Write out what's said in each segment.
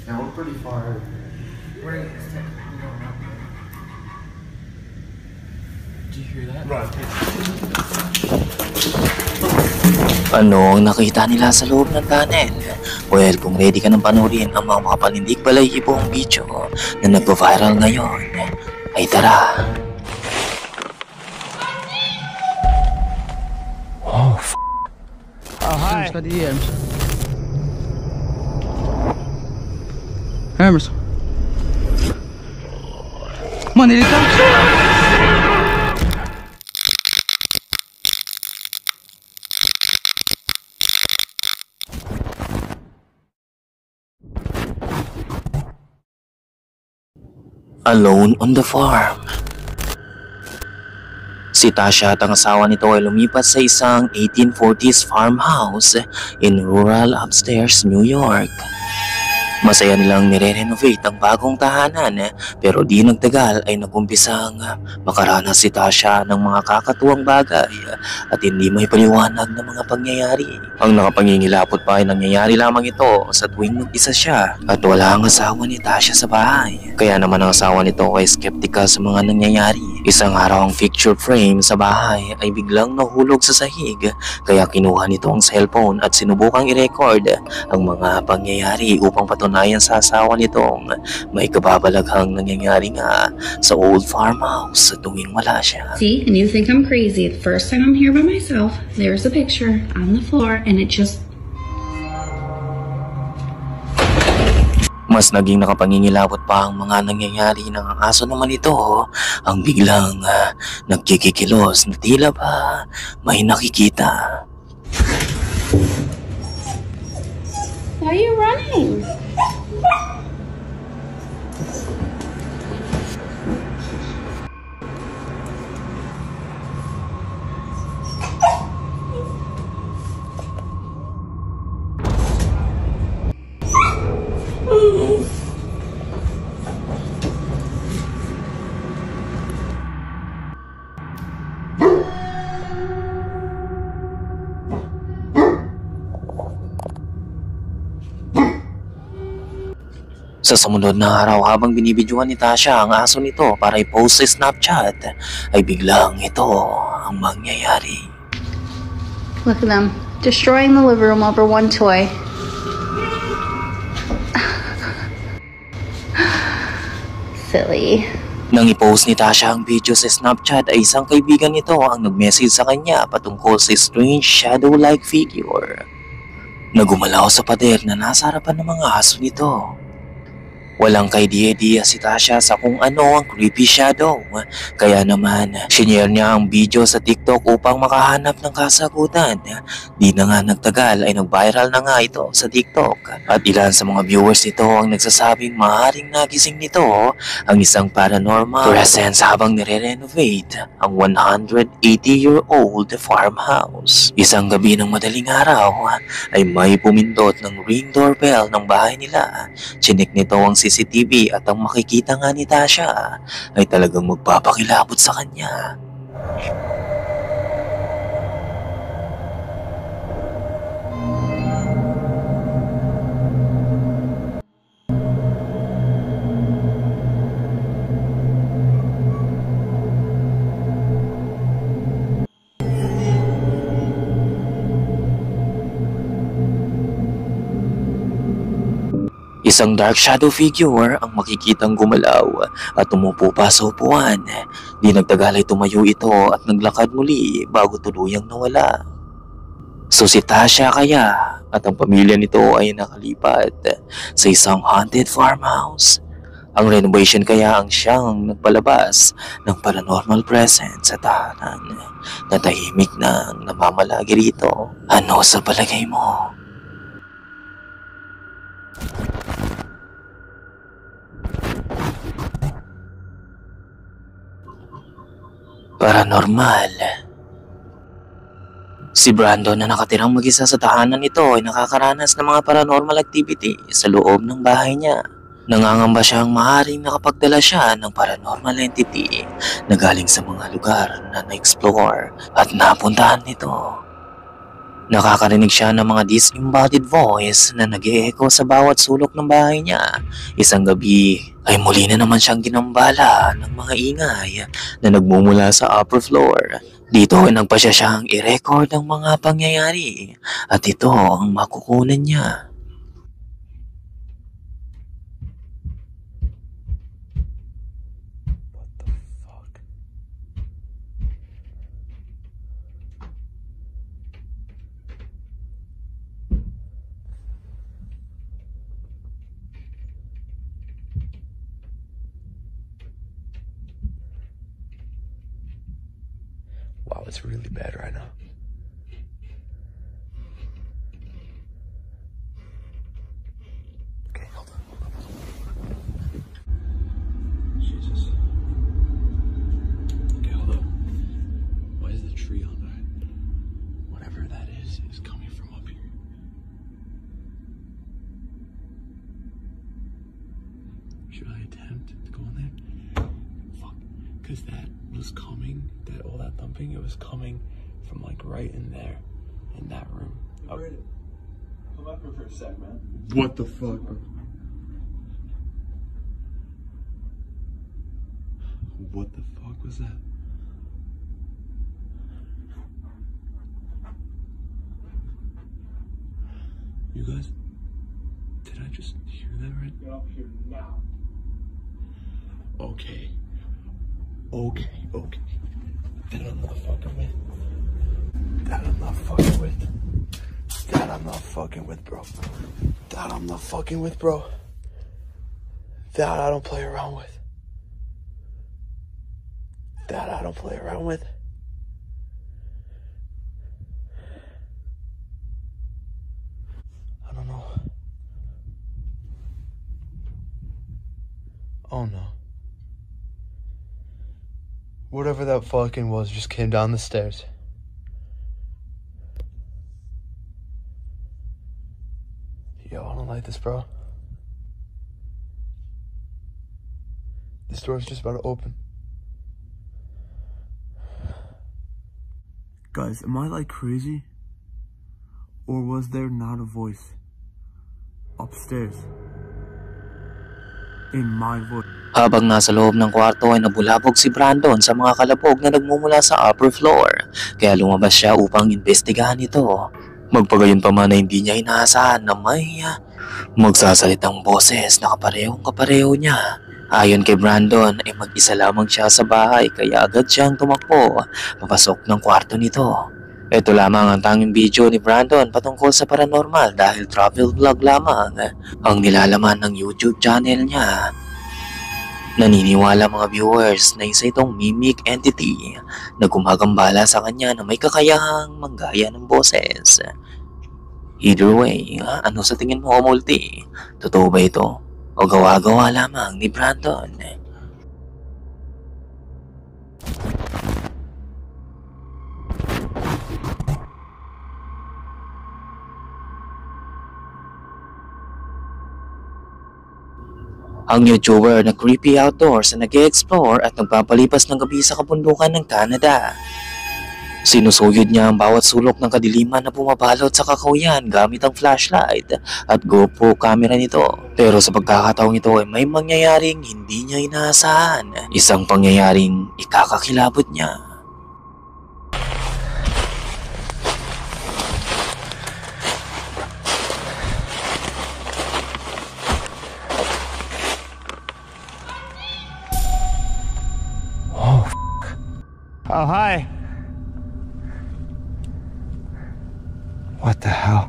Yeah, we're pretty far. We're going up there. Did you hear that? Right. Ano ang nakita nila sa loob ng tunnel? Well, kung ready ka ng panoorin ang mga makapanindig balayibong video na nagpa-viral ngayon, ay tara! Oh, hi. Hermes. Manilita. Alone on the farm. Si Tasha at ang asawa nito ay lumipat sa isang 1840s farmhouse in rural upstairs New York. Masaya nilang nire-renovate ang bagong tahanan pero di nagtagal ay nagumpisang makaranas si Tasha ng mga kakatuwang bagay at hindi may paliwanag na mga pangyayari. Ang nakapangingilapot pa ay nangyayari lamang ito sa tuwing mag-isa siya at wala ang asawa ni Tasha sa bahay. Kaya naman ang asawa nito ay skeptical sa mga nangyayari. Isang araw ang picture frame sa bahay ay biglang nahulog sa sahig kaya kinuha nito ang cellphone at sinubukang i-record ang mga pangyayari upang patunayan sa asawa nitong may kababalaghang nangyayari nga sa old farmhouse sa tuwing wala siya. See, and you think I'm crazy. The first time I'm here by myself, there's a picture on the floor and it just... Mas naging nakapangingilabot pa ang mga nangyayari ng ang aso naman ito ang biglang nagkikikilos na tila ba may nakikita. Why are you running? Sa sumunod na araw habang binibidyohan ni Tasha ang aso nito para i-post sa Snapchat ay biglang ito ang mangyayari. Look at them, destroying the living room over one toy. Silly. Nang i-post ni Tasha ang video sa Snapchat ay isang kaibigan nito ang nag-message sa kanya patungkol sa strange shadow-like figure na gumalaw sa pader na nasa harapan ng mga aso nito. Walang kaidiya-diya si Tasha sa kung ano ang creepy shadow. Kaya naman, shinare niya ang video sa TikTok upang makahanap ng kasagutan. Di na nga nagtagal ay nag-viral na nga ito sa TikTok. At ilan sa mga viewers nito ang nagsasabing maaaring nagising nito ang isang paranormal presence habang nire-renovate ang 180-year-old farmhouse. Isang gabi ng madaling araw ay may pumindot ng ring doorbell ng bahay nila. Chinik nito ang CCTV at ang makikita nga ni Tasha ay talagang magpapakilabot sa kanya. Isang dark shadow figure ang makikitang gumalaw at tumupo pa sa upuan. Di nagtagal ay tumayo ito at naglakad muli bago tuluyang nawala. So si Tasha kaya at ang pamilya nito ay nakalipat sa isang haunted farmhouse. Ang renovation kaya ang siyang nagpalabas ng paranormal presence sa tahanan na tahimik nang namamalagi rito. Ano sa palagay mo? Paranormal. Si Brandon na nakatirang mag-isa sa tahanan nito ay nakakaranas ng mga paranormal activity sa loob ng bahay niya. Nangangamba siyang maaaring nakapagdala siya ng paranormal entity na galing sa mga lugar na na-explore at napuntahan nito. Nakakarinig siya ng mga disembodied voice na nag-e-echo sa bawat sulok ng bahay niya. Isang gabi ay muli na naman siyang ginambala ng mga ingay na nagmumula sa upper floor. Dito ay nagpasya siyang i-record ang mga pangyayari at ito ang makukunan niya. Wow, it's really bad right now. Okay, hold on. Jesus. Okay, hold up. Why is the tree on that? Whatever that is coming from up here. Should I attempt to go in there? Fuck. Because that was coming, all that thumping, it was coming from like right in there, in that room. Come up here for a sec, man. What the fuck, bro? What the fuck was that? You guys, did I just hear that right? Get up here now. Okay. That I'm not fucking with. That I'm not fucking with. That I'm not fucking with, bro. That I'm not fucking with, bro. That I don't play around with. That I don't play around with. I don't know. Oh no. Whatever that fucking was just came down the stairs. Yo, I don't like this, bro. This door's just about to open. Guys, am I like crazy? Or was there not a voice upstairs in my voice? Habang nasa loob ng kwarto ay nabulabog si Brandon sa mga kalabog na nagmumula sa upper floor. Kaya lumabas siya upang imbestigahan ito. Magpagayon pa man na hindi niya inaasahan na may magsasalitang boses na kapareho niya. Ayon kay Brandon ay mag-isa lamang siya sa bahay kaya agad siyang tumakbo papasok ng kwarto nito. Ito lamang ang tanging video ni Brandon patungkol sa paranormal dahil travel vlog lamang ang nilalaman ng YouTube channel niya. Naniniwala mga viewers na isa itong mimic entity na gumagambala sa kanya na may kakayahang manggaya ng boses. Either way, ano sa tingin mo, Multi? Totoo ba ito? O gawa-gawa lamang ni Brandon? Ang YouTuber na Creepy Outdoors na nag-e-explore at nagpapalipas ng gabi sa kabundukan ng Canada. Sinusuyod niya ang bawat sulok ng kadiliman na bumabalot sa kakahuyan gamit ang flashlight at GoPro camera nito. Pero sa pagkakataong ito ay may mangyayaring hindi niya inaasahan. Isang pangyayaring ikakakilabot niya. Oh, hi. What the hell?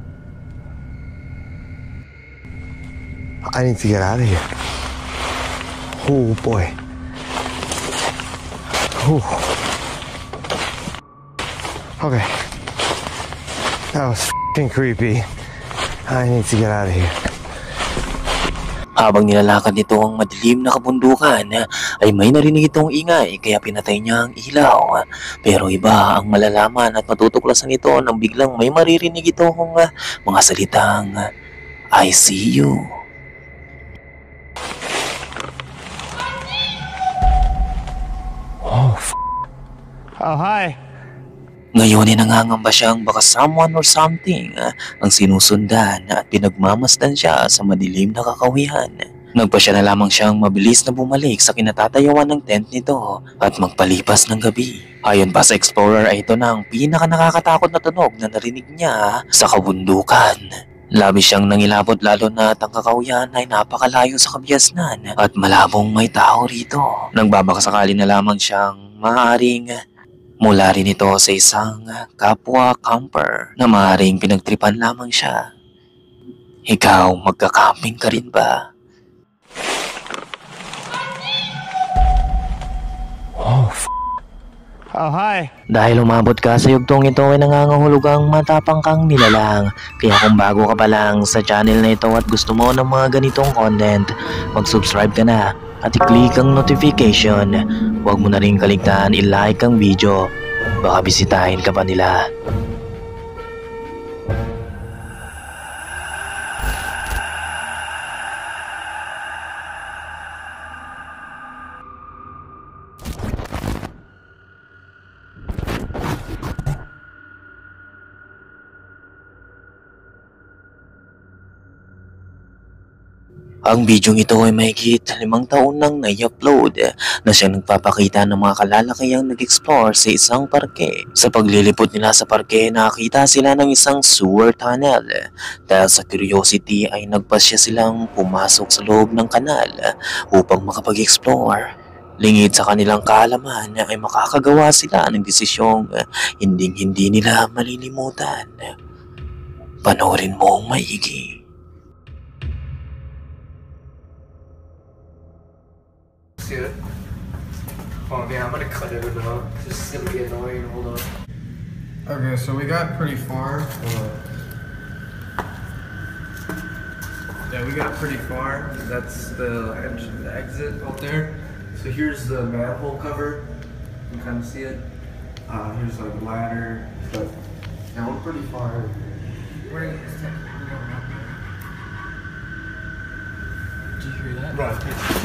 I need to get out of here. Oh boy. Ooh. Okay. That was f***ing creepy. I need to get out of here. Habang nilalakad nito ang madilim na kabundukan ay may narinig itong ingay kaya pinatay niya ang ilaw. Pero iba ang malalaman at matutuklasan ito nang biglang may maririnig itong mga salitang I see you. Oh, hi. Ngayon ay nangangamba siyang baka someone or something ang sinusundan at pinagmamasdan siya sa madilim na kakawihan. Nagpasya na lamang siyang mabilis na bumalik sa kinatatayuan ng tent nito at magpalipas ng gabi. Ayon pa sa explorer ay ito na ang pinaka nakakatakot na tunog na narinig niya sa kabundukan. Labis siyang nangilabot lalo na ang kakawihan ay napakalayo sa kabiasnan at malabong may tao rito. Nagbabakasakali na lamang siyang maaaring mula rin ito sa isang kapwa camper na maaaring pinagtripan lamang siya. Ikaw, magka-camping ka rin ba? Oh, hi. Dahil umabot ka sa yugtong ito ay nangangahulugang matapang kang nilalang. Kaya kung bago ka pa lang sa channel na ito at gusto mo ng mga ganitong content, mag-subscribe ka na at i-click ang notification. Huwag mo na rin kaligtaan i-like ang video. Baka bisitahin ka pa nila. Ang bidyong ito ay mahigit 5 taon nang nai-upload na siyang nagpapakita ng mga kalalakihang nag-explore sa isang parke. Sa paglilipot nila sa parke, nakakita sila ng isang sewer tunnel. Dahil sa curiosity ay nagpasya silang pumasok sa loob ng kanal upang makapag-explore. Lingid sa kanilang kaalaman ay makakagawa sila ng desisyong hindi nila malilimutan. Panoorin mo ang maigi. See it? Oh man, I'm gonna cut it out. This is gonna be annoying. Hold on. Okay, so we got pretty far. Yeah, we got pretty far. That's the exit out there. So here's the manhole cover. You can kind of see it. Here's like a ladder. But yeah, we're pretty far. We're in this Did you hear that? Right.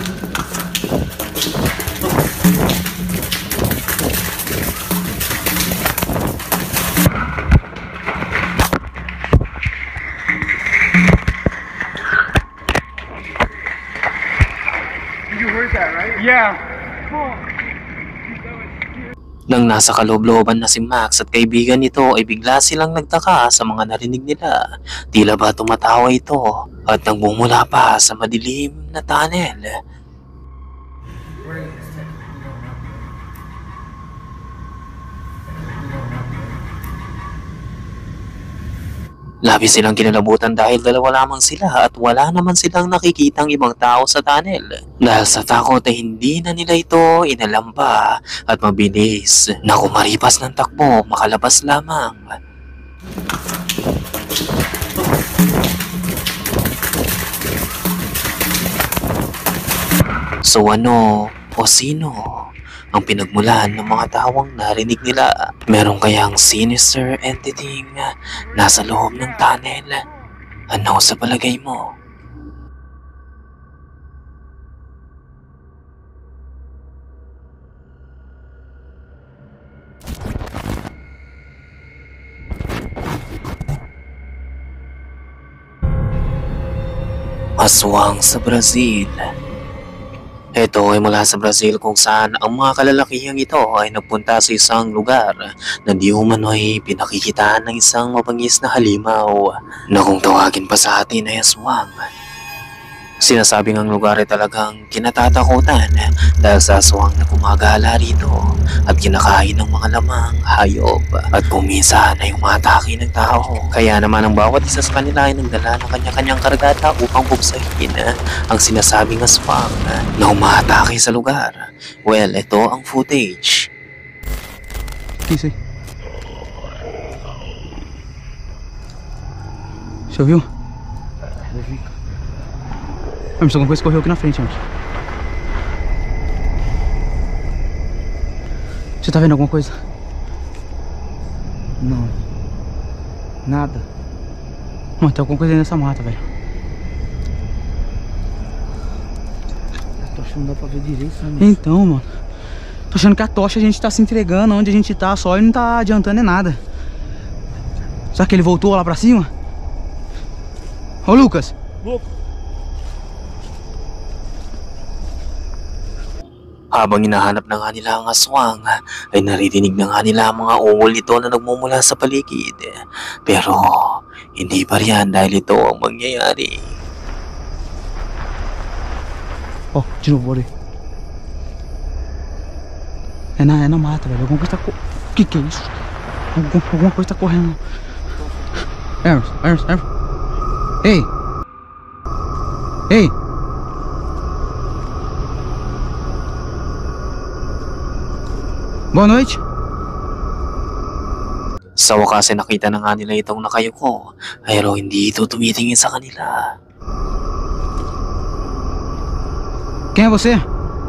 You heard that, right? Yeah. Nang nasa kaloob-looban na si Max at kaibigan nito ay bigla silang nagtaka sa mga narinig nila. Tila ba tumatawa ito at nagmumula pa sa madilim na tunnel. Labis silang kinalabutan dahil dalawa lamang sila at wala naman silang nakikitang ibang tao sa tunnel. Dahil sa takot ay hindi na nila ito inalam pa at mabilis na kumaripas ng takbo makalabas lamang. So ano o sino ang pinagmulan ng mga tawang narinig nila? Meron kayang sinister entity nasa loob ng tunnel? Ano sa palagay mo? Aswang sa Brazil. Ito ay mula sa Brazil kung saan ang mga kalalakihang ito ay nagpunta sa isang lugar na di umano'y pinakikitaan ng isang mabangis na halimaw na kung tawagin pa sa atin ay aswang. Sinasabing ang lugar ay talagang kinatatakutan dahil sa aswang na gumagala rito at kinakain ng mga lamang hayop at kung minsan ay umatake ng tao. Kaya naman ang bawat isa sa kanila ay nagdala ng kanya-kanyang kargata upang buksahin ang sinasabing aswang na umatake sa lugar. Well, ito ang footage. Kisi. Choveu? Emerson, alguma coisa correu aqui na frente, Emerson. Você tá vendo alguma coisa? Não. Nada. Mano, tem alguma coisa aí nessa mata, velho. Tô achando que não dá pra ver direito, né? Então, mano. Tô achando que a tocha a gente tá se entregando onde a gente tá só e não tá adiantando em nada. Será que ele voltou lá pra cima? Ô Lucas! Habang hinahanap na nga nila ang aswang, ay naririnig na nga nila ang mga ungol nito na nagmumula sa paligid. Pero hindi pa riyan dahil ito ang mangyayari. Ó, de novo ali. É na mata, velho. Alguma coisa tá que é isso? Alguma coisa tá correndo. Hermes. Ei! Ei! Boa noite. Sa wakas ay nakita na nga nila itong nakayuko, pero hindi ito tumitingin sa kanila. Quem é você?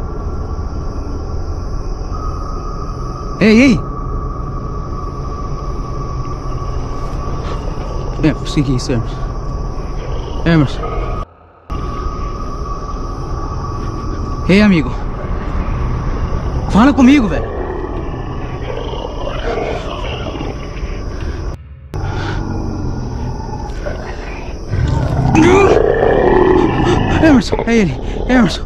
Ei! Hermes, o que é isso, Hermes? Hermes. Ei, amigo. Fala comigo, velho. Emerson, é ele. Emerson.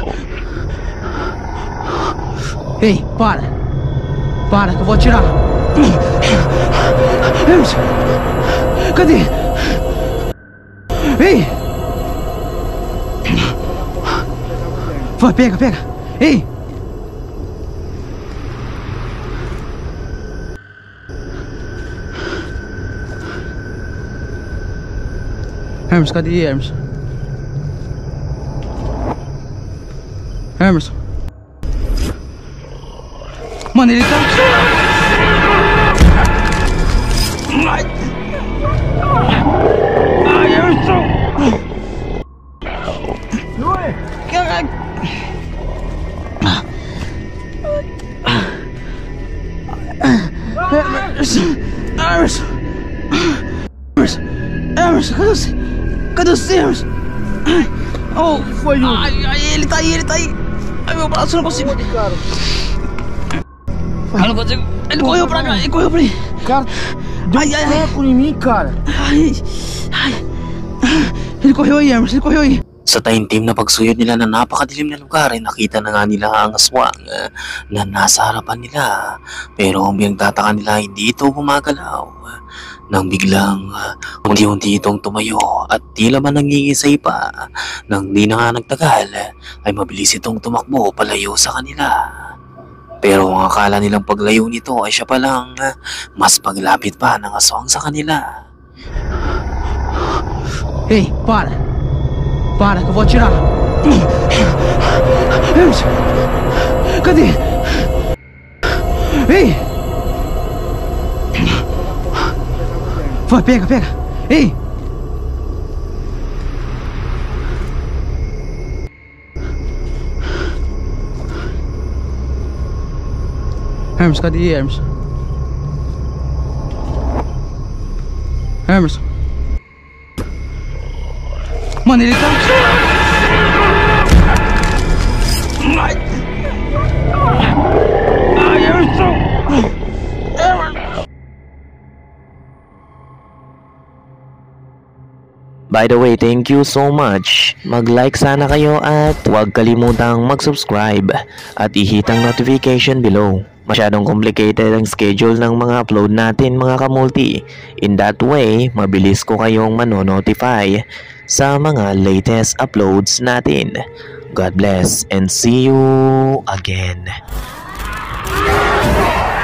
Ei, para que eu vou atirar. Emerson, cadê? Ei! Vai, pega. Ei! Hermes, cadê Hermes? Hermes. Mano, ele tá... Ai, Emerson! Caralho! Emerson, cadê você, Emerson? Oh, foi o... Ai, ele tá aí. Ai, meu braço, eu não consigo. Eu não consigo. Ele correu pra cá, aí. Cara, deu treco em mim, cara. Ai. Ele correu aí, Emerson, Sa taimtim na pagsuyod nila na napakadilim na lugar ay nakita na nga nila ang aswang na nasa harapan nila. Pero ang pinagtataka nila hindi ito gumagalaw. Nang biglang unti-unti itong tumayo at tila man nangingisay pa. Nang di na nga nagtagal ay mabilis itong tumakbo palayo sa kanila. Pero ang akala nilang paglayo nito ay siya palang mas paglapit pa ng aswang sa kanila. Ei, para que eu vou atirar. Emerson, cadê? Ei! Vai, pega. Ei! Hermes, cadê Hermes? Hermes. Mano, ele tá... Ai, Emerson! By the way, thank you so much. Mag-like sana kayo at huwag kalimutang mag-subscribe at i-hit ang notification below. Masyadong complicated ang schedule ng mga upload natin mga kamulti. In that way, mabilis ko kayong manonotify sa mga latest uploads natin. God bless and see you again.